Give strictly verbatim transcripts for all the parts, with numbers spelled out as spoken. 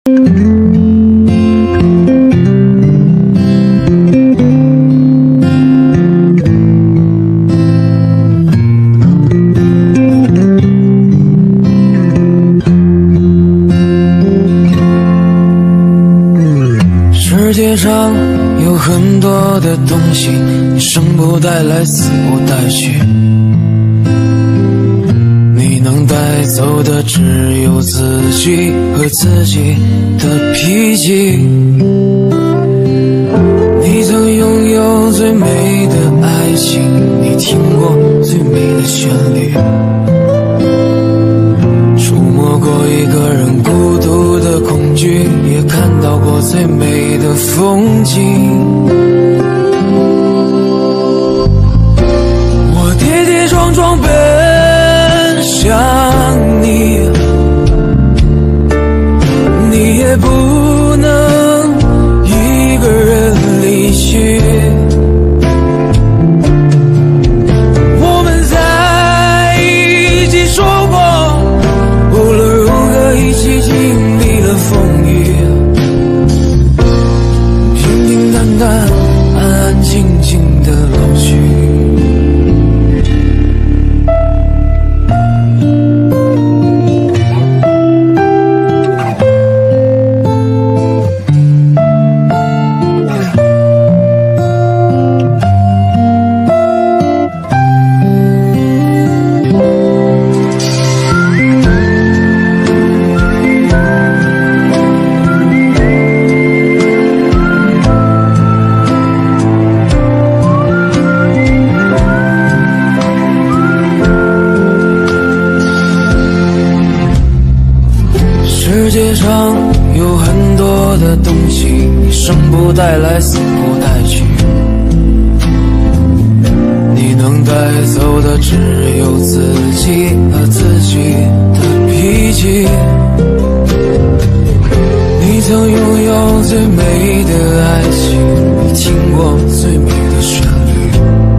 世界上有很多的东西，你生不带来，死不带去，你能带走的只有自己和自己的脾气。你曾拥有最美的爱情，你听过最美的旋律，触摸过一个人孤独的恐惧，也看到过最美的风景。我跌跌撞撞奔向你，你也不能一个人离去。我们在一起说过，无论如何一起经历了风雨，平平淡淡，安安静静的老去。世界上有很多的东西，你生不带来，死不带去，你能带走的只有自己和自己的脾气。你曾拥有最美的爱情，你听过最美的旋律，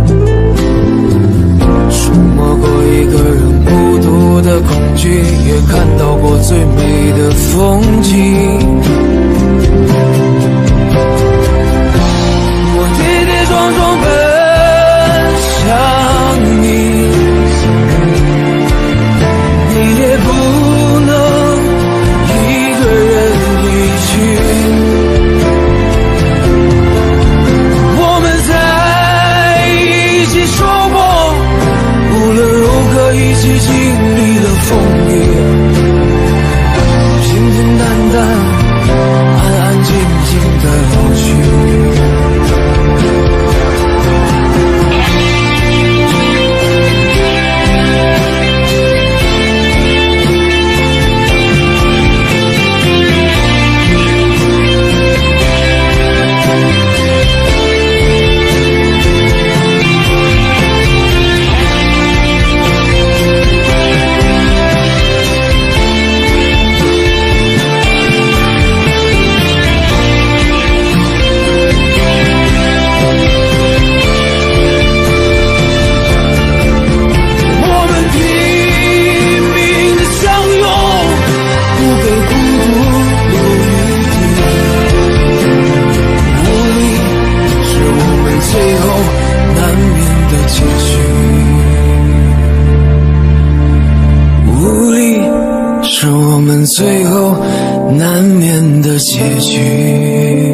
触摸过一个人孤独的恐惧，也看到过最美的风景。我跌跌撞撞奔向你，你也不能一个人离去。我们在一起说过，无论如何一起经历了风雨，平平淡淡，安安静静的老去。是我们最后难免的结局。